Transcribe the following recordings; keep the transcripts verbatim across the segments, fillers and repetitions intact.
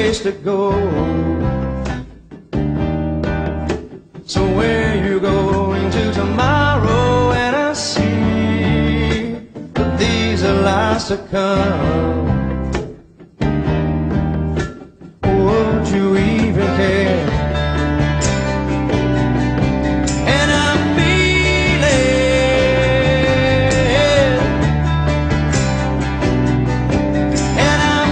place to go. So where you going to tomorrow? And I see that these are lies to come. Would you even care? And I'm feeling, and I'm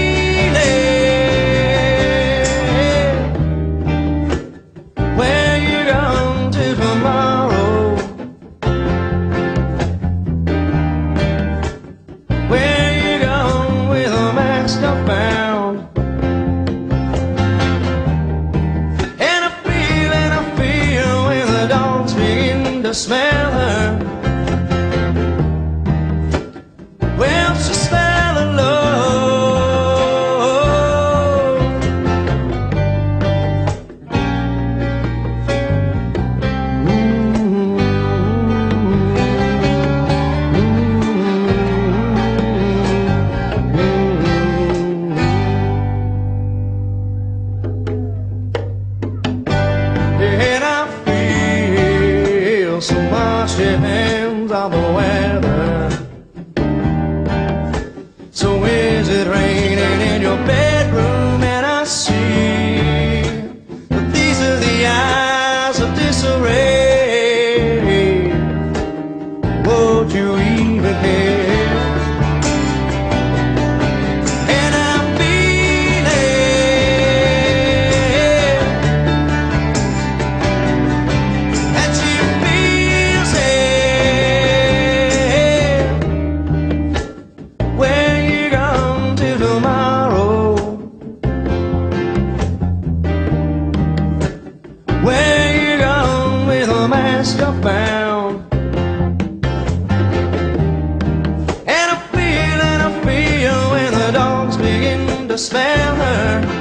feeling. Where you going to tomorrow? Where you going with a mask I found? To smell her, well, she smell of love. Mm-hmm. Mm-hmm. And I so much depends on the weather. So is it raining in your bedroom? And I see that these are the eyes of disarray. Would you even care? And I'm feeling that you where you gone with a mask I found. And I feel and I feel when the dogs begin to smell her.